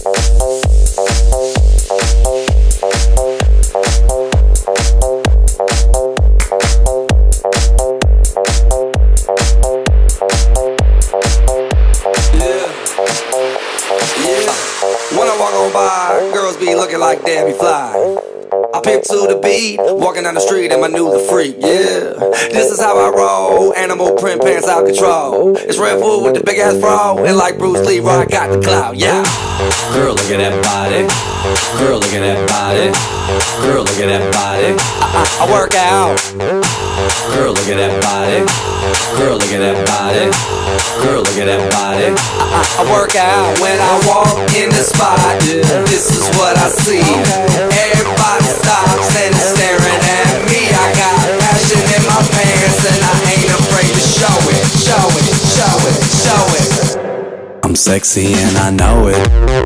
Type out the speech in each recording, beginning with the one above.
When I walk on by, girls be looking like Debbie Fly. I pimp to the beat, walking down the street and my new the freak, yeah. This is how I roll, animal print pants out control. It's Red Food with the big ass fro, and like Bruce Lee, I got the clout, yeah. Girl, look at that body. Girl, look at that body. Girl, look at that body. I work out. Girl, look at that body. Girl, look at that body. Girl, look at that body. I work out when I walk in the spot. This is what I see. Everybody stops and is staring at me. I got passion in my pants and I ain't afraid to show it. Show it, show it, show it. I'm sexy and I know it.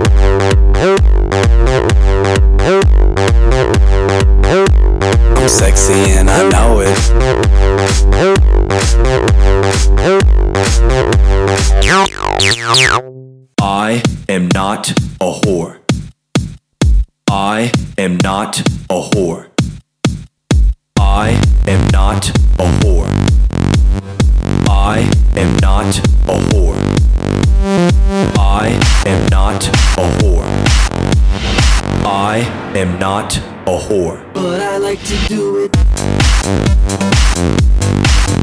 I'm sexy and I know it. I am not a whore. I am not a whore. I am not a whore. I am not a whore. I am not a whore. I am not a whore. But I like to do it.